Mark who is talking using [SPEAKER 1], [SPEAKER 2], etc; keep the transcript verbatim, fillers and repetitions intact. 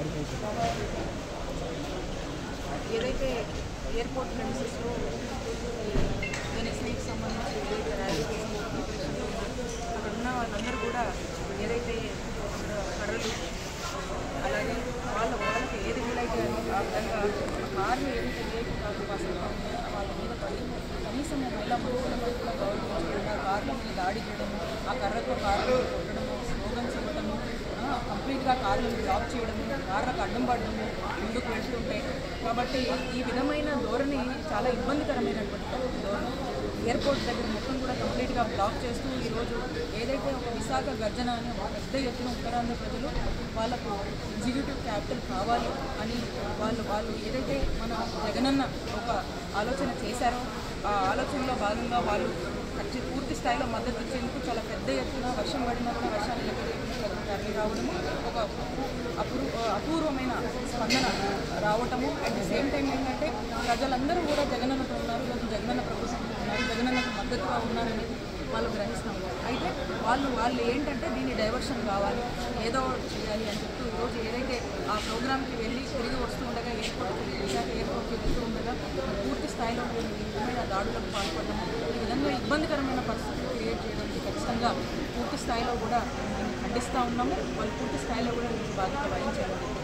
[SPEAKER 1] ఏదైతే ఎయిర్పోర్ట్ ప్రెమిసెస్లో ఎన్ఎస్ఐకి సంబంధించి ఏదైతే ర్యాలీ కోసం ప్రిపరేషన్లో అక్కడ ఉన్న వాళ్ళందరూ కూడా ఏదైతే కర్రలు అలాగే వాళ్ళ వాళ్ళకి ఏది వీలైతే ఆ విధంగా కార్లు ఏదైతే ఏదైతే కాదు అసలు వాళ్ళ మీద పడి కనీసం మహిళా మనుషుల మధ్యలో గౌరవించడం కార్ల మీద దాడి చేయడము ఆ కర్రతో కార్లు కొట్టడము స్లోగన్స్ ఇవ్వడము కంప్లీట్గా కార్లను బ్లాక్ చేయడము కార్లకు అడ్డం పడడము ముందుకు వెళ్తుంటే కాబట్టి ఈ విధమైన ధోరణి చాలా ఇబ్బందికరమైనటువంటి ధోరణి ఎయిర్పోర్ట్ దగ్గర మొత్తం కూడా కంప్లీట్గా బ్లాక్ చేస్తూ ఈరోజు ఏదైతే ఒక విశాఖ గర్జన అని ఒక పెద్ద ఎత్తున ఉత్తరాంధ్ర ప్రజలు వాళ్ళకు ఎగ్జిక్యూటివ్ క్యాపిటల్ కావాలి అని వాళ్ళు వాళ్ళు ఏదైతే మన జగనన్న ఒక ఆలోచన చేశారో ఆ ఆలోచనలో భాగంగా వాళ్ళు ఖచ్చిత పూర్తి స్థాయిలో మద్దతు ఇచ్చేందుకు చాలా పెద్ద ఎత్తున వర్షం పడినా కూడా వర్షాలు తరలి రావడము ఒక అపూ అపూర్వమైన స్పందన రావటము అట్ ది సేమ్ టైం ఏంటంటే ప్రజలందరూ కూడా జగనన్నతో ఉన్నారు ఈరోజు జగనన్న ప్రభుత్వంతో ఉన్నారు జగనన్నకు మద్దతుగా ఉన్నారని వాళ్ళు గ్రహిస్తున్నాం అయితే వాళ్ళు వాళ్ళు ఏంటంటే దీన్ని డైవర్షన్ కావాలి ఏదో చేయాలి అని చెప్తూ ఈరోజు ఏదైతే ఆ ప్రోగ్రామ్కి వెళ్ళి తిరిగి వస్తూ ఉండగా ఎయిర్పోర్ట్కి విశాఖ ఎయిర్పోర్ట్కి వెళ్తూ ఉండగా పూర్తి స్థాయిలో విధమైన దాడులకు పాల్పడడం ఈ విధంగా ఇబ్బందికరమైన పరిస్థితులు క్రియేట్ చేయడానికి ఖచ్చితంగా పూర్తి స్థాయిలో కూడా ఖండిస్తూ ఉన్నాము వాళ్ళు పూర్తి స్థాయిలో కూడా బాధ్యత వహించాలి.